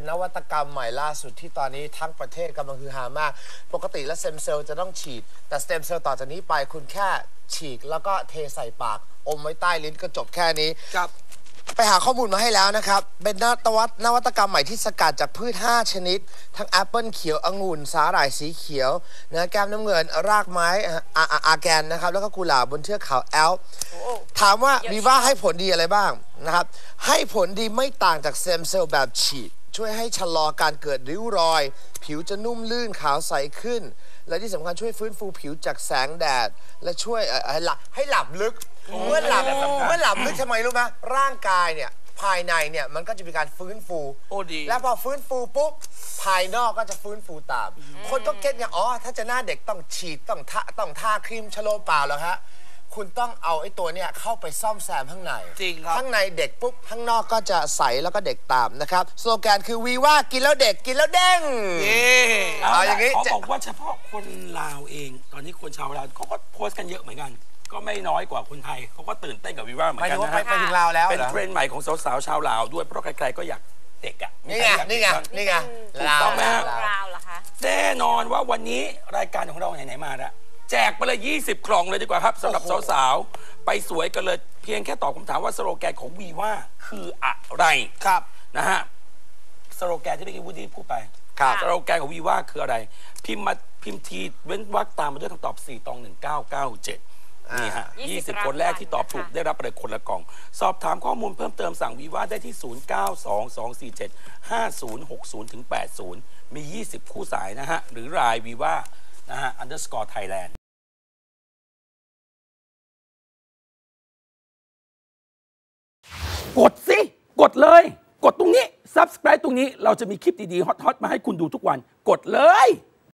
เป็นนวัตกรรมใหม่ล่าสุดที่ตอนนี้ทั้งประเทศกำลังฮือฮามากปกติแล้วสเต็มเซลล์จะต้องฉีดแต่สเต็มเซลล์ต่อจากนี้ไปคุณแค่ฉีกแล้วก็เทใส่ปากอมไว้ใต้ลิ้นก็จบแค่นี้ครับไปหาข้อมูลมาให้แล้วนะครับเป็นนวัตกรรมใหม่ที่สกัดจากพืช5ชนิดทั้งแอปเปิลเขียวองุ่นสาหร่ายสีเขียวเนื้อแก้มน้ำเงินรากไม้อาแกนนะครับแล้วก็กุหลาบบนเทือกเขาแอลป์ถามว่าวีว่าให้ผลดีอะไรบ้างนะครับให้ผลดีไม่ต่างจากสเต็มเซลล์แบบฉีดช่วยให้ชะลอการเกิดริ้วรอยผิวจะนุ่มลื่นขาวใสขึ้นและที่สำคัญช่วยฟื้นฟูผิวจากแสงแดดและช่วยให้หลับลึกเมื่อหลับลึกทำไมรู้ไหมร่างกายเนี่ยภายในเนี่ยมันก็จะมีการฟื้นฟูแล้วพอฟื้นฟูปุ๊บภายนอกก็จะฟื้นฟูตามคนก็เก็ตเนี่ยอ๋อถ้าจะหน้าเด็กต้องฉีดต้องทาครีมชโลมเปล่าแล้วฮะคุณต้องเอาไอ้ตัวเนี่ยเข้าไปซ่อมแซมข้างในจริงครับข้างในเด็กปุ๊บข้างนอกก็จะใสแล้วก็เด็กตามนะครับสโลแกนคือวีว่ากินแล้วเด็กกินแล้วเด้งเอาอย่างนี้เขาบอกว่าเฉพาะคนลาวเองตอนนี้คนชาวลาวเขาก็โพสต์กันเยอะเหมือนกันก็ไม่น้อยกว่าคนไทยเขาก็ตื่นเต้นกับวีว่าเหมือนกันนะฮะไปถึงลาวแล้วเป็นเทรนด์ใหม่ของสาวๆชาวลาวด้วยเพราะใครๆก็อยากเด็กอ่ะนี่ไงถูกต้องไหมฮะลาวเหรอคะแน่นอนว่าวันนี้รายการของเราไหนๆมาแล้วแจกไปเลย20 กล่องเลยดีกว่าครับสำหรับสาวๆไปสวยกันเลยเพียงแค่ตอบคำถามว่าสโลแกนของวีว่าคืออะไรครับนะฮะสโลแกนที่เมื่อกี้วูดดี้พูดไปสโลแกนของวีว่าคืออะไรพิมพ์ทีเว้นวรรคตามมาด้วยคำตอบ4 ตอง 1997นี่ฮะ20 คนแรกที่ตอบถูกได้รับไปเลยคนละกล่องสอบถามข้อมูลเพิ่มเติมสั่งวีว่าได้ที่0922475060ถึง80มี20คู่สายนะฮะหรือรายวีว่านะฮะ_ไทยแลนด์กดสิกดเลยกดตรงนี้ Subscribe ตรงนี้เราจะมีคลิปดีๆฮอตๆมาให้คุณดูทุกวันกดเลย